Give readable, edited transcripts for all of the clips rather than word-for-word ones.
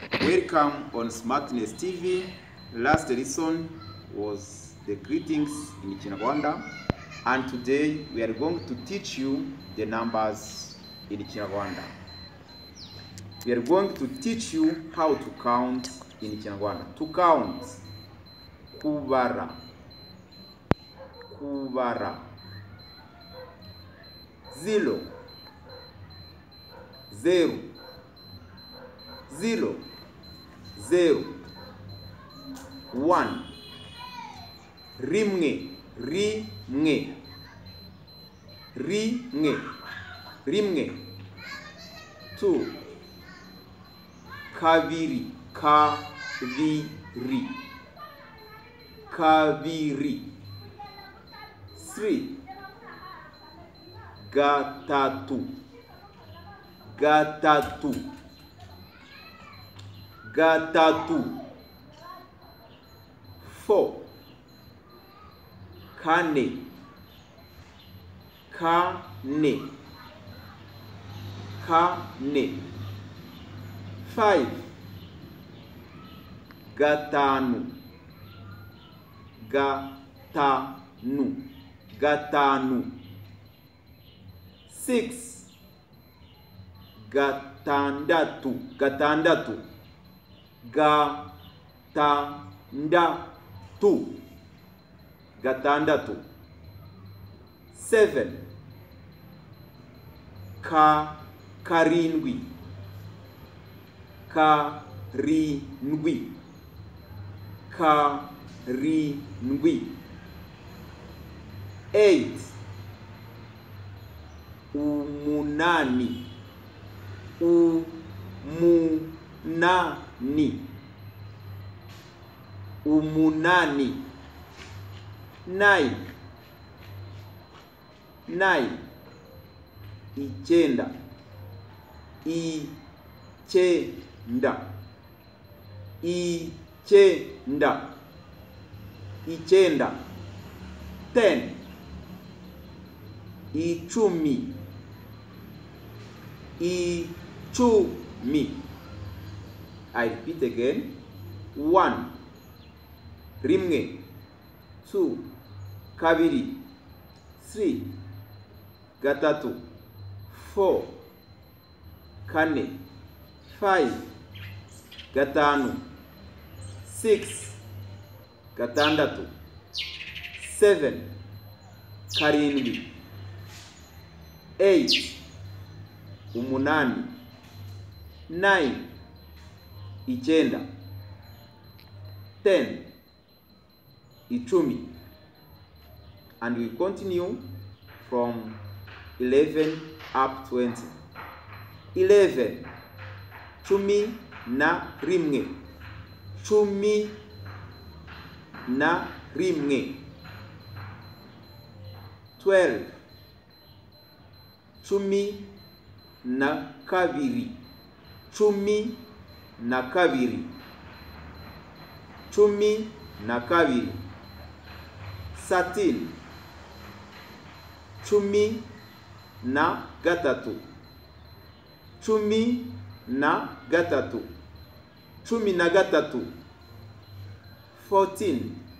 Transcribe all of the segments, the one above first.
Welcome on Smartness TV. Last lesson was the greetings in Kinyarwanda, and today we are going to teach you the numbers in Kinyarwanda. We are going to teach you how to count in Kinyarwanda. To count, kubara, kubara, 0, 0, 0, 0, 1, rimwe, rimwe, rimwe, rimwe, 2, kabiri, kabiri, kabiri, 3, gatatu, gatatu, gatatu, 4, kane, kane, kane, 5, gatanu, gatanu, gatanu, 6, gatandatu, gatandatu, gatandatu, gatandatu, 7, karindwi, karindwi, karindwi, 8, umunani, umunani, umunani, 9, 9, icyenda, icyenda, icyenda, icyenda, 10, icumi, icumi. I repeat again. 1, rimwe, 2, kabiri, 3, gatatu, 4, kane, 5, gatanu, 6, gatandatu, 7, karindwi, 8, umunani, 9, icyenda, 10, icumi, and we continue from 11 up 20. 11, cumi na rimwe, cumi na rimwe, 12, cumi na kabiri, cumi na kabiri, cumi na kabiri, 13, cumi na gatatu, cumi na gatatu, cumi na gatatu, 14,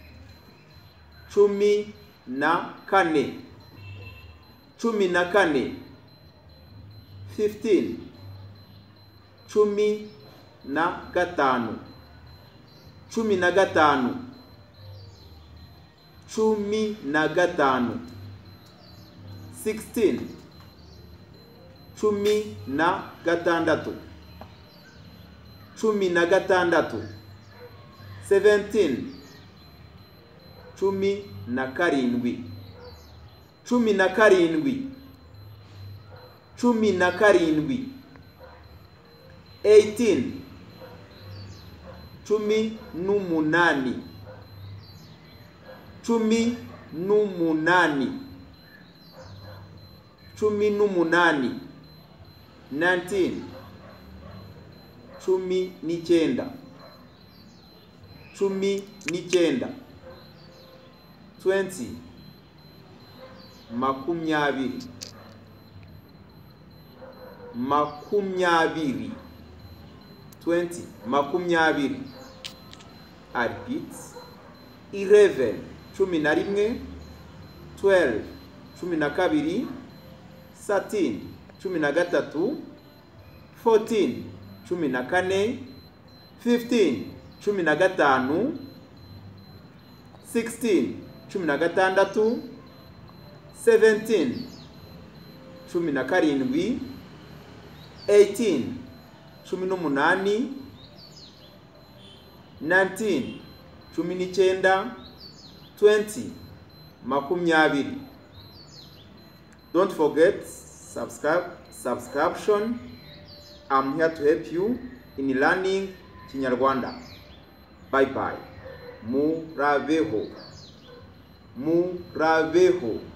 cumi na kane, cumi na kane, 15, cumi na gatanu, cumi na gatanu, cumi na gatanu, 16, cumi na gatandatu, cumi na gatandatu, 17, cumi na karindwi, cumi na karindwi, cumi na karindwi, 18, cumi n'umunani, cumi n'umunani, cumi n'umunani, 19, cumi n'icyenda, cumi n'icyenda, 20, makumyabiri, makumyabiri, 20 makumyabiri. I repeat, 11 cumi na rimwe, 12 cumi na kabiri, 13 cumi na gatatu, 14 cumi na kane, 15 cumi na gatanu, 16 cumi na gatandatu, 17 cumi na karindwi, 18 cumi n'umunani, 19 cumi n'icyenda, 20 makumyabiri. Don't forget subscription. I'm here to help you in learning Kinyarwanda. Bye bye. Murabeho. Murabeho.